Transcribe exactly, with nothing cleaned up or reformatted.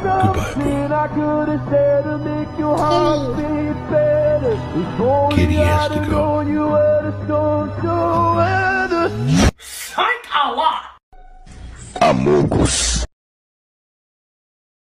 Goodbye, boo. Kitty has to go. Thank Allah! Amogus.